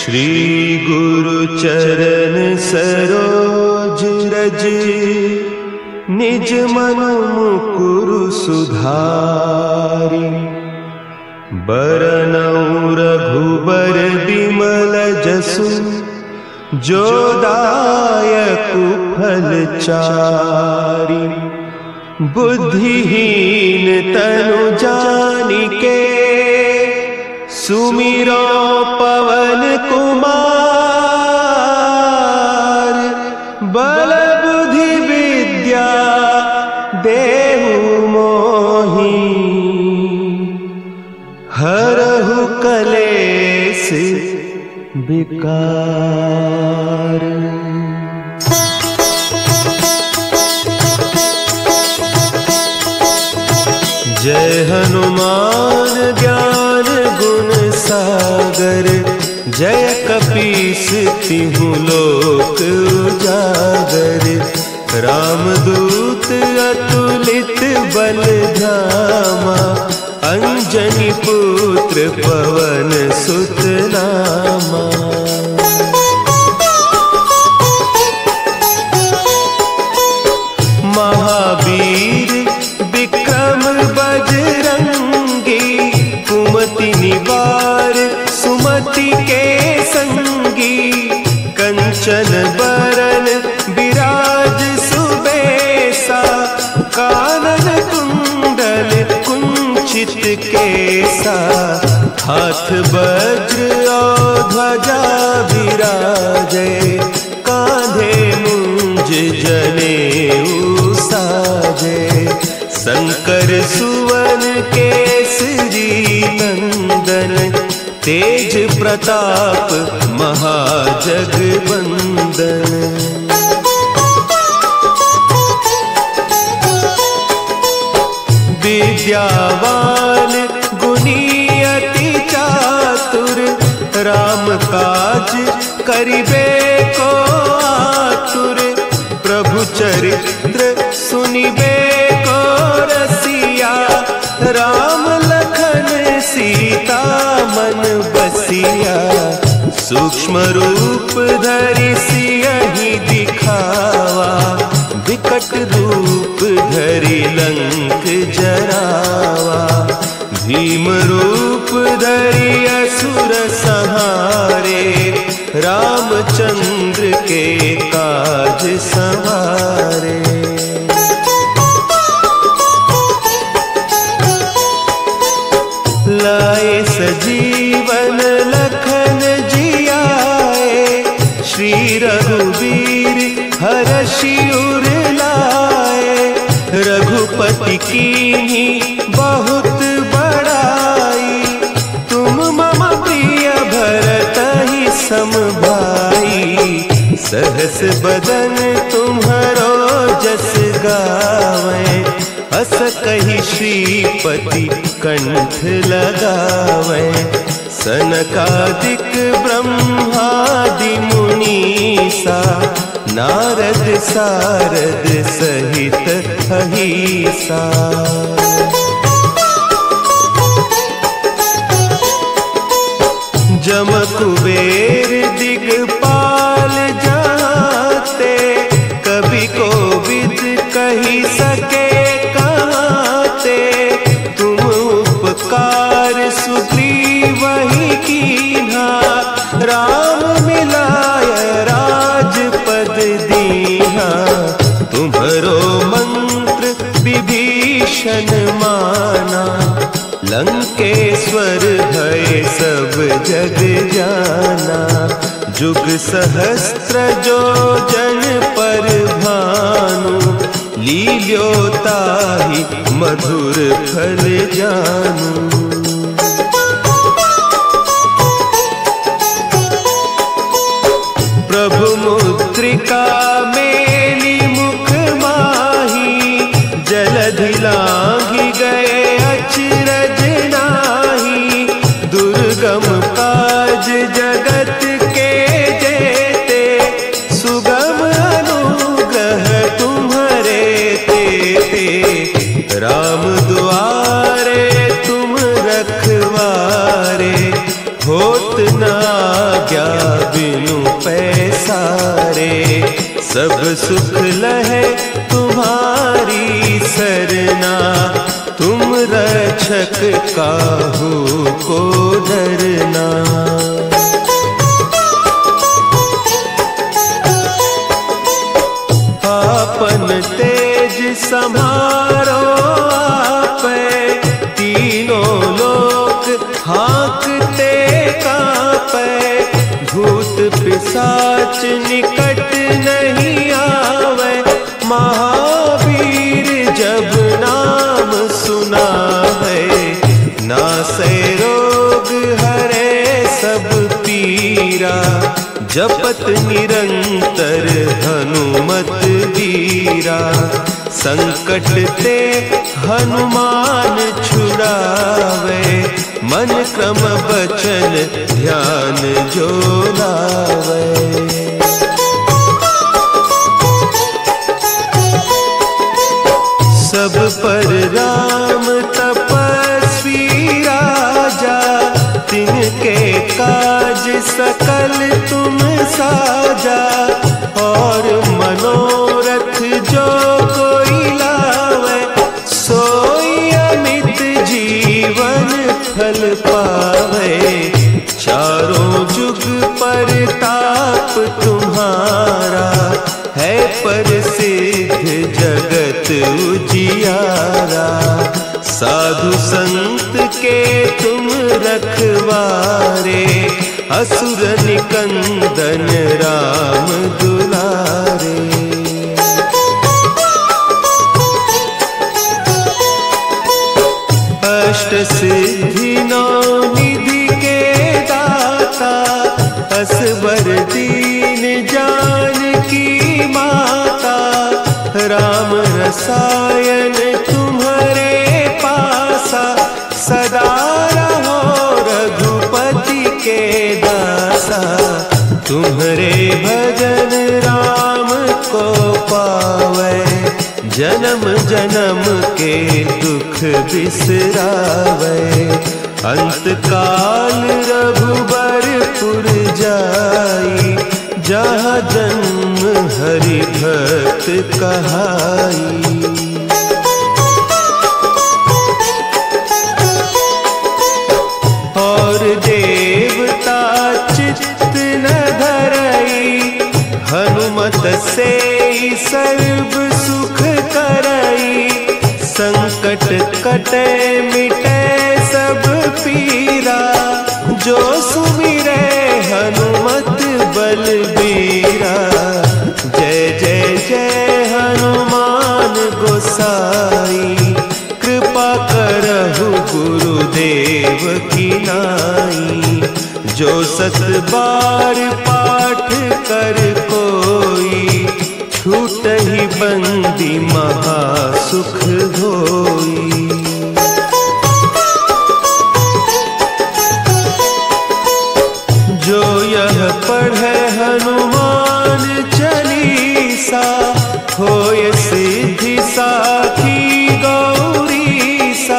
श्री गुरु चरण सरोज रज, निज मन मुकुरु सुधारि। बरनउँ रघुबर बिमल जसु, जो दायकु फल चारि। बुद्धिहीन तनु जानिके, सुमिरो पवन कुमार। बल बुद्धि विद्या देहु मोहि, हरहु कलेस विकार। जय हनुमान ज्ञान गुण सागर, जय कपीस तिहु लोक उजागर। रामदूत अतुलित बल धामा, अंजनी पुत्र पवन सुत नामा। महावीर विक्रम बजरंगी, कुमति निवार सुमति के संगी। कंचन बरन विराज सुबेसा, कानन कुंडल कुंचित केसा। हाथ वज्र और ध्वजा विराजे, कांधे मुंज जनेऊ साजे। शंकर सुवन केसरी नंदन, तेज प्रताप महाजगवंदन। विद्यावान गुणी अति चातुर, राम काज करिबे को आतुर। प्रभु चरित्र सुनिबे को रसिया, राम लखन सीता मन बसिया। सूक्ष्म रूप धरि सियहि दिखावा, विकट रूप धरि लंक जरावा। भीम रूप धरि असुर संहारे, रामचंद्र के काज सवारे। लाए सजीवन लखन जियाए, श्री रघुवीर हरषि उर लाए। रघुपति कीन्ही बहुत बड़ाई, तुम मम प्रिय भरतहि सम भाई। सहस बदन तुम्हरो जस गावें, अस कहि श्रीपति कंठ लगावें। सनकादिक ब्रह्मादि मुनीसा, नारद सारद सहित अहीसा। जम कुबेर दिगपाल जाते, कवि कोविद कहि सके कहते। तुम उपकार सुग्रीवहि कीन्हा, राम मिलाय राजपद दीन्हा। तुम्हरो मंत्र विभीषण माना, लंकेश्वर भय सब जग जाना। जुग सहस्त्र जो जन पर भानु, लील्योताहि मधुर फल जानू। प्रभु मुद्रिका मेली मुख माही, जलधि लांघि गए अचरज नाही। दुर्गम काज जगत के जेते, सुगम अनुग्रह तुम्हरे तेते। राम दुआरे तुम रखवारे, होत न आज्ञा दुलारे, सब सुख लहे तुम्हारी सरना, तुम रक्षक काहू को डरना। आपन तेज समारो आपे, तीनों लोक हाँकते कांपे, भूत पिशाच निकट नहीं आवे, महावीर जब नाम सुना है, नासे रोग हरे सब पीरा, जपत निरंतर हनुमत वीरा, संकट ते हनुमान छुड़ावे, मन क्रम बचन ध्यान जो लावे। सब पर राम तपस्वी राजा, तिनके काज सकल तुम साजा, और मनोरथ जो कोई लावे, सोई अमित जीवन फल पावे, चारों जुग परताप तुम्हारा, है प्रसिद्ध जगत उजियारा, साधु संत के तुम रखवारे, असुर निकंदन राम दुलारे। अष्ट सिद्धि नौ निधि के दाता, असवर दीन जानकी माता, राम रसायन तुम्हारे पासा, सदा रहो रघुपति के दासा, तुम्हारे भजन राम को पावे, जन्म जन्म के दुख बिसरावे, अंत काल रघुबरपुर जाई, जहाँ जन्म हरि भक्त कहाई। और देवता चित्त न धरई, हनुमत से सर्व सुख करई, संकट कटे मिटे सब पीरा, जो सुमिरे हनुमत बलबीरा, जय जय जय हनुमान गोसाई, कृपा करहु गुरुदेव की नाई, जो सत बार पाठ कर कोई, छूट ही बंदी महासुख होई। जो यह पढ़े हनुमान चालीसा, होय सिद्धि साखी गौरीसा,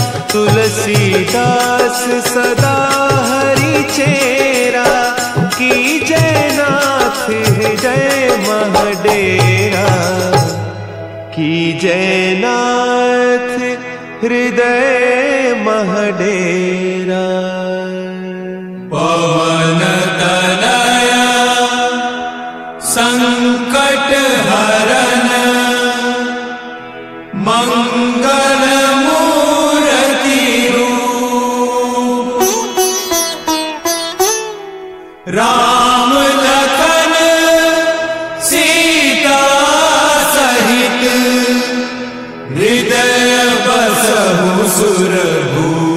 तुलसीदास सदा हरि चेरा, की जय नाथ हृदय महडेरा, की जय नाथ हृदय महडेरा। पवन तनया संकट हरन, मंगल मूर्ति रूप, राम लखन सीता सहित, हृदय बसहु सुरभूप।